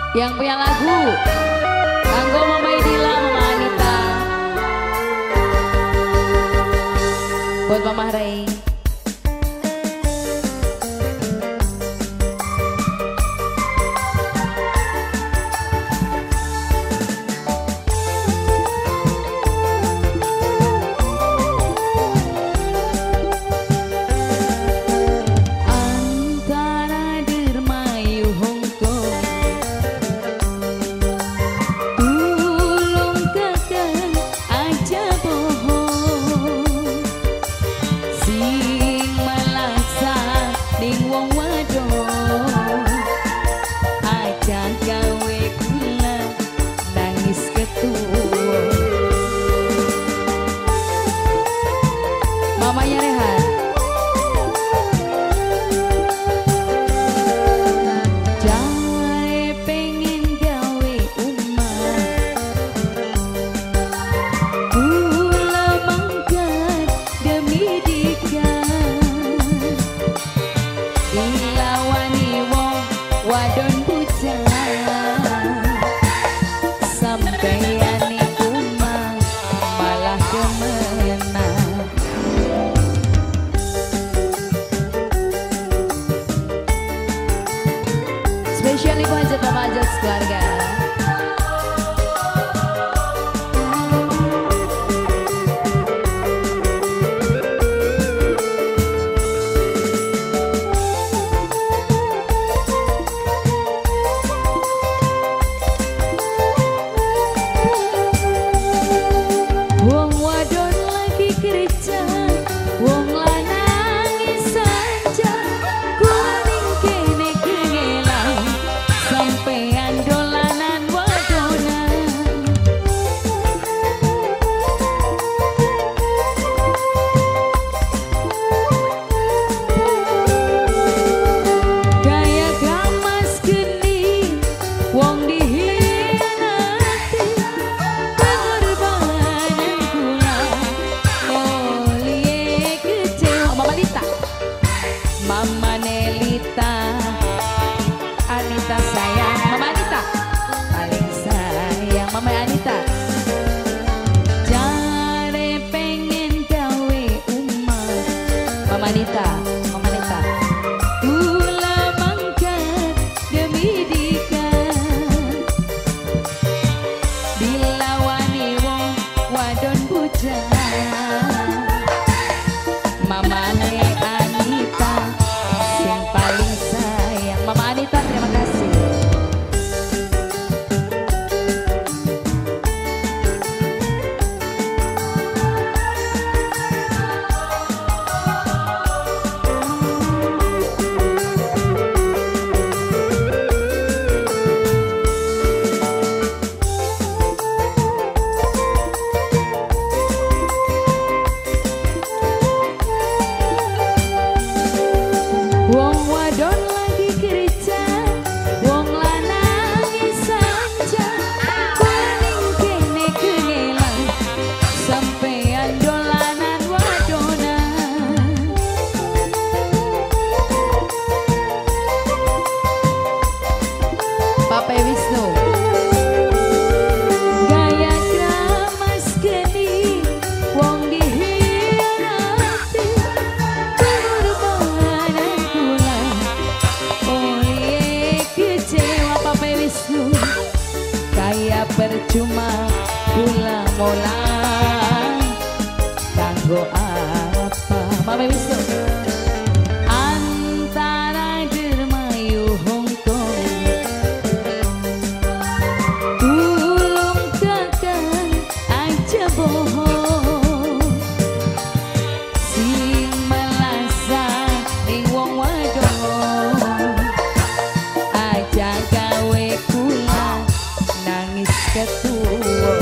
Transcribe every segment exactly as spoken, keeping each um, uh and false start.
Yang punya lagu kanggo Mama Idila, Mama Anita, buat Mama Rey. Mamanya Rehan, jare pengen gawe umah, kula mangkat demi dikan, dilawani wong wadon bujang, sampeyan iku mah malah demenan. Spesial ibu hajat Bapak hajat keluarga. Wong wadon lagi kerja, wong lanang saja, kuning kene kengelang, sampean dolanan wadonan. Gaya gamas geni, wong dihianati, pengorbanan kula mulie kecewa. Mama Lita, Mama Nelita, Anita sayang, Mama Anita paling sayang, Mama Anita. Jare pengen gawe umah, Mama Anita, Mama Anita. Kula mangkat demi dikan, dilawani wong wadon bujang. Mama ne Anita sing paling sayang, Mama Anita terima kasih. Wong wadon lagi kerja, wong lanang saja, kuning kene kengelang, sampean dolanan wadonan. Papa Wisnu, gaya gamas geni, wong dihianati, pengorbanan kula mulie kecewa. Papa Wisnu, kaya percuma kula molang, kanggo apa? Mama Wisnu, antara dermayu Hongkong, tulung kakak aja bohong, sing melasa ning wong wadon, aja gawe kula nangis ketua.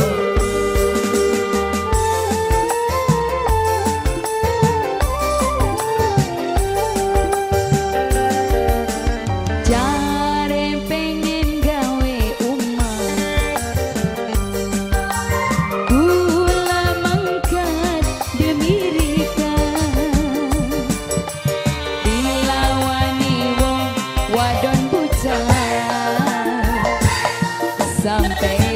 santai.